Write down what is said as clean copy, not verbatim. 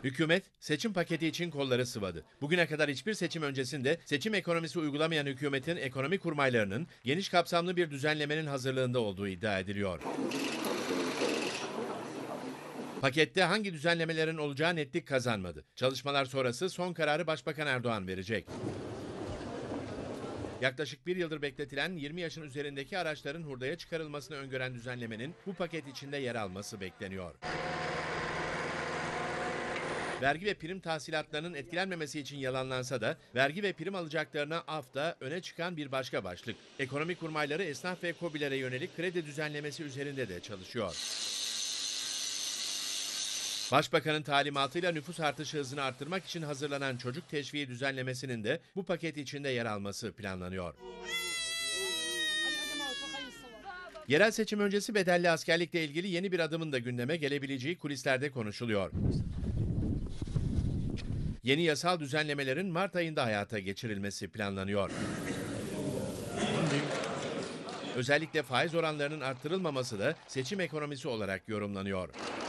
Hükümet seçim paketi için kolları sıvadı. Bugüne kadar hiçbir seçim öncesinde seçim ekonomisi uygulamayan hükümetin ekonomi kurmaylarının geniş kapsamlı bir düzenlemenin hazırlığında olduğu iddia ediliyor. Pakette hangi düzenlemelerin olacağı netlik kazanmadı. Çalışmalar sonrası son kararı Başbakan Erdoğan verecek. Yaklaşık bir yıldır bekletilen 20 yaşın üzerindeki araçların hurdaya çıkarılmasını öngören düzenlemenin bu paket içinde yer alması bekleniyor. Vergi ve prim tahsilatlarının etkilenmemesi için yalanlansa da vergi ve prim alacaklarına af da öne çıkan bir başka başlık. Ekonomi kurmayları esnaf ve KOBİ'lere yönelik kredi düzenlemesi üzerinde de çalışıyor. Başbakanın talimatıyla nüfus artışı hızını arttırmak için hazırlanan çocuk teşviği düzenlemesinin de bu paket içinde yer alması planlanıyor. Yerel seçim öncesi bedelli askerlikle ilgili yeni bir adımın da gündeme gelebileceği kulislerde konuşuluyor. Yeni yasal düzenlemelerin Mart ayında hayata geçirilmesi planlanıyor. Özellikle faiz oranlarının arttırılmaması da seçim ekonomisi olarak yorumlanıyor.